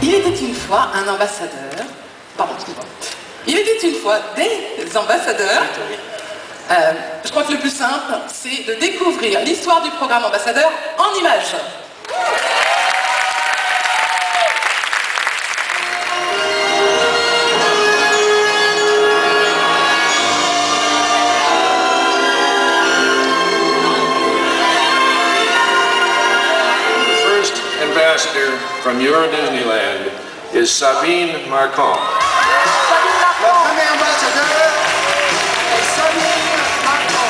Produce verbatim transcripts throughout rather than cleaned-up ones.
Il était une fois un ambassadeur. Pardon, excuse-moi. Il était une fois des ambassadeurs. Euh, je crois que le plus simple, c'est de découvrir l'histoire du programme ambassadeur en images. Ambassador from your Disneyland is Sabine Marcon. Sabine Marcon. Le premier ambassadeur est Sabine Marcon.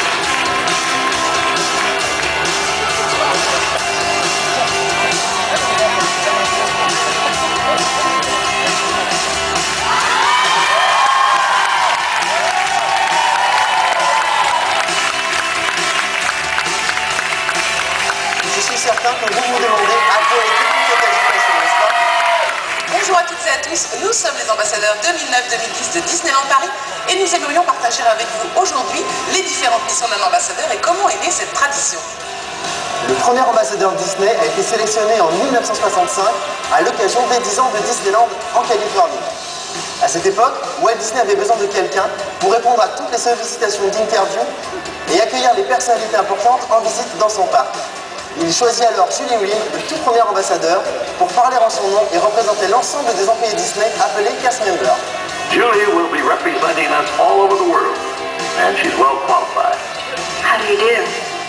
Je suis certain que vous vous demandez à quoi est toute cette agitation, n'est-ce pas? Bonjour à toutes et à tous, nous sommes les ambassadeurs deux mille neuf deux mille dix de Disneyland Paris et nous aimerions partager avec vous aujourd'hui les différentes missions d'un ambassadeur et comment est née cette tradition. Le premier ambassadeur Disney a été sélectionné en mille neuf cent soixante-cinq à l'occasion des dix ans de Disneyland en Californie. À cette époque, Walt Disney avait besoin de quelqu'un pour répondre à toutes les sollicitations d'interview et accueillir les personnalités importantes en visite dans son parc. Il choisit alors Julie Wynn, le tout premier ambassadeur, pour parler en son nom et représenter l'ensemble des employés Disney appelés cast members. Julie will be representing us all over the world, and she's well qualified. How do you do?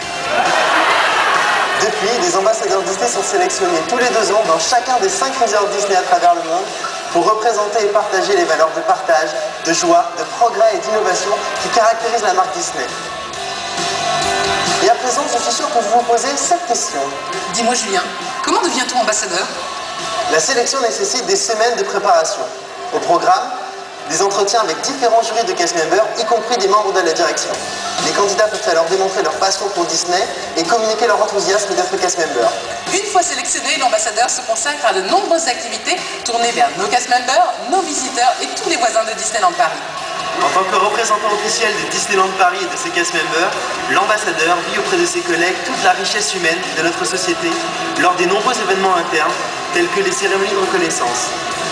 Depuis, des ambassadeurs Disney sont sélectionnés tous les deux ans dans chacun des cinq resorts Disney à travers le monde pour représenter et partager les valeurs de partage, de joie, de progrès et d'innovation qui caractérisent la marque Disney. Et à présent, je suis sûr que vous vous posez cette question. Dis-moi Julien, comment devient-on ambassadeur? La sélection nécessite des semaines de préparation. Au programme, des entretiens avec différents jurys de cast members, y compris des membres de la direction. Les candidats peuvent alors démontrer leur passion pour Disney et communiquer leur enthousiasme d'être cast member. Une fois sélectionné, l'ambassadeur se consacre à de nombreuses activités tournées vers nos cast members, nos visiteurs et tous les voisins de Disneyland Paris. En tant que représentant officiel de Disneyland Paris et de ses cast members, l'ambassadeur vit auprès de ses collègues toute la richesse humaine de notre société lors des nombreux événements internes tels que les cérémonies de reconnaissance.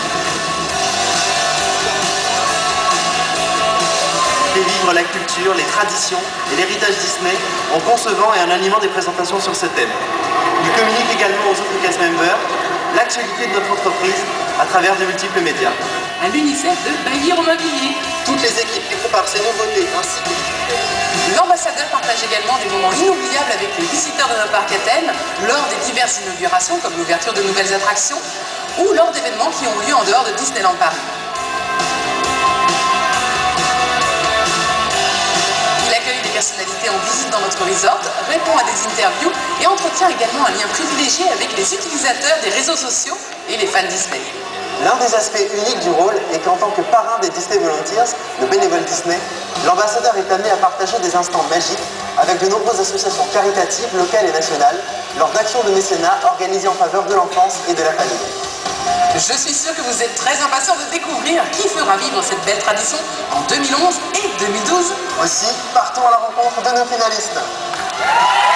Fait vivre la culture, les traditions et l'héritage Disney en concevant et en animant des présentations sur ce thème. Il communique également aux autres cast members l'actualité de notre entreprise à travers de multiples médias. À l'UNICEF de Bailly-Romainvilliers. Toutes les équipes qui préparent ces nouveautés ainsi que L'ambassadeur partage également des moments inoubliables avec les visiteurs de nos parcs à thème lors des diverses inaugurations comme l'ouverture de nouvelles attractions ou lors d'événements qui ont lieu en dehors de Disneyland Paris. Il accueille des personnalités en visite dans notre resort, répond à des interviews et entretient également un lien privilégié avec les utilisateurs des réseaux sociaux et les fans Disney. L'un des aspects uniques du rôle est qu'en tant que parrain des Disney Volunteers, le bénévole Disney, l'ambassadeur est amené à partager des instants magiques avec de nombreuses associations caritatives locales et nationales lors d'actions de mécénat organisées en faveur de l'enfance et de la famille. Je suis sûre que vous êtes très impatients de découvrir qui fera vivre cette belle tradition en deux mille onze et deux mille douze. Aussi, partons à la rencontre de nos finalistes.